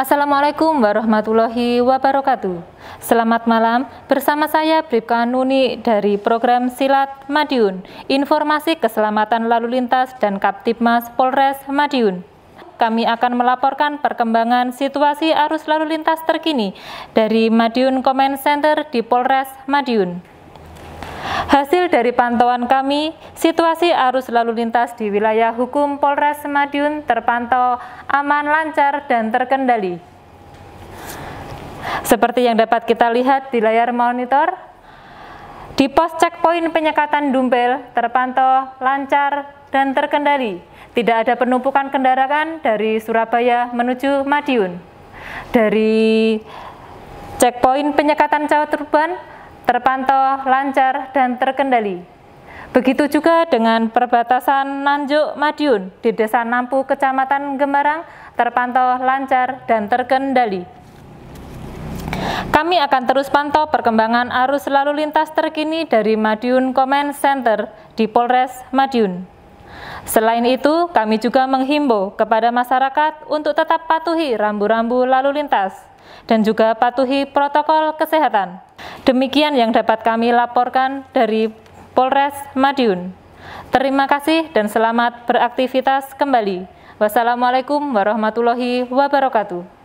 Assalamualaikum warahmatullahi wabarakatuh. Selamat malam, bersama saya Bribka Nuni dari program Silat Madiun, Informasi Keselamatan Lalu Lintas dan Kaptibmas Polres Madiun. Kami akan melaporkan perkembangan situasi arus lalu lintas terkini dari Madiun Command Center di Polres Madiun. Hasil dari pantauan kami, situasi arus lalu lintas di wilayah hukum Polres Madiun terpantau aman, lancar, dan terkendali. Seperti yang dapat kita lihat di layar monitor, di pos checkpoint penyekatan Dumpel terpantau lancar dan terkendali. Tidak ada penumpukan kendaraan dari Surabaya menuju Madiun. Dari checkpoint penyekatan Cawatuban terpantau lancar dan terkendali. Begitu juga dengan perbatasan Nanjuk Madiun di Desa Nampu, Kecamatan Gembarang, terpantau lancar dan terkendali. Kami akan terus pantau perkembangan arus lalu lintas terkini dari Madiun Command Center di Polres Madiun. Selain itu, kami juga menghimbau kepada masyarakat untuk tetap patuhi rambu-rambu lalu lintas dan juga patuhi protokol kesehatan. Demikian yang dapat kami laporkan dari Polres Madiun. Terima kasih dan selamat beraktivitas kembali. Wassalamualaikum warahmatullahi wabarakatuh.